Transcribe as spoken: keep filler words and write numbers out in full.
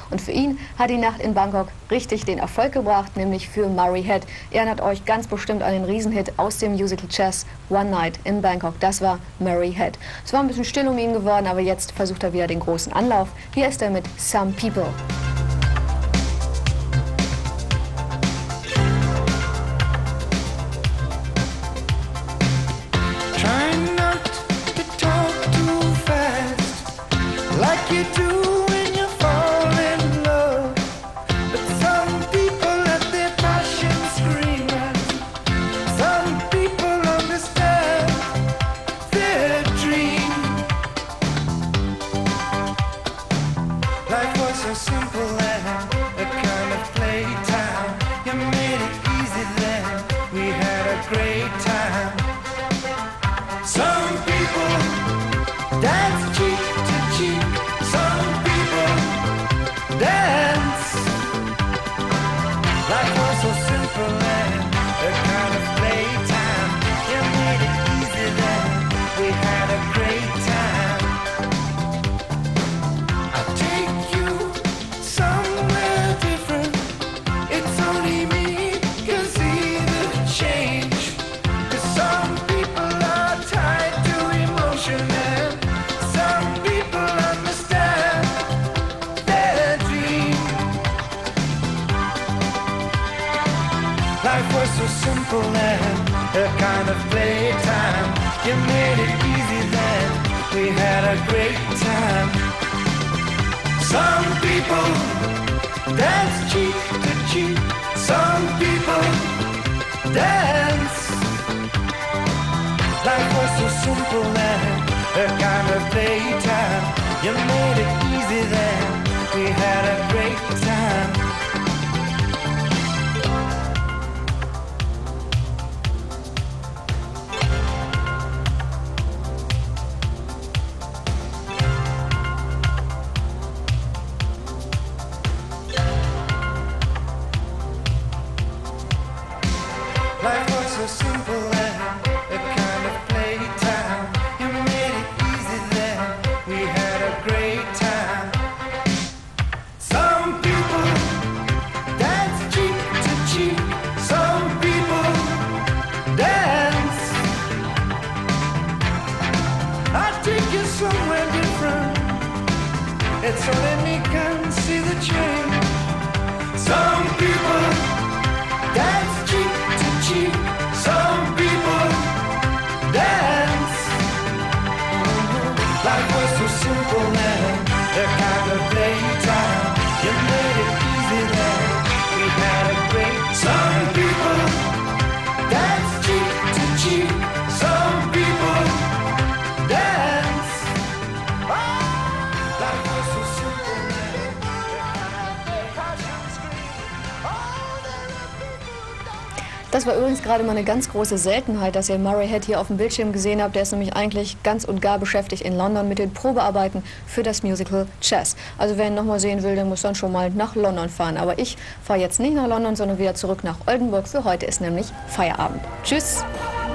Und für ihn hat die Nacht in Bangkok richtig den Erfolg gebracht, nämlich für Murray Head. Er erinnert euch ganz bestimmt an den Riesenhit aus dem Musical Chess, One Night in Bangkok. Das war Murray Head. Es war ein bisschen still um ihn geworden, aber jetzt versucht er wieder den großen Anlauf. Hier ist er mit Some People. Life was so simple and a kind of playtime. You made it easy then, we had a great time. Some people dance cheek to cheek, some people dance. Life was so simple and a kind of playtime. You made it easy then, we had a great time. Life was so simple and a kind of playtime. You made it easy then, we had a great time. Some people dance cheek to cheek, some people dance. I'll take you somewhere different, it's only me can see the change. Some people dance cheek to cheek, some people dance. Life was so simple then, a kind of playtime. You made it easy then, we had a great. Some people dance cheek to cheek, some people dance. Life was so simple then, a kind of passion scream. Oh, there are people. Das war übrigens gerade mal eine ganz große Seltenheit, dass ihr Murray Head hier auf dem Bildschirm gesehen habt. Der ist nämlich eigentlich ganz und gar beschäftigt in London mit den Probearbeiten für das Musical Chess. Also wer ihn nochmal sehen will, der muss dann schon mal nach London fahren. Aber ich fahre jetzt nicht nach London, sondern wieder zurück nach Oldenburg. Für heute ist nämlich Feierabend. Tschüss!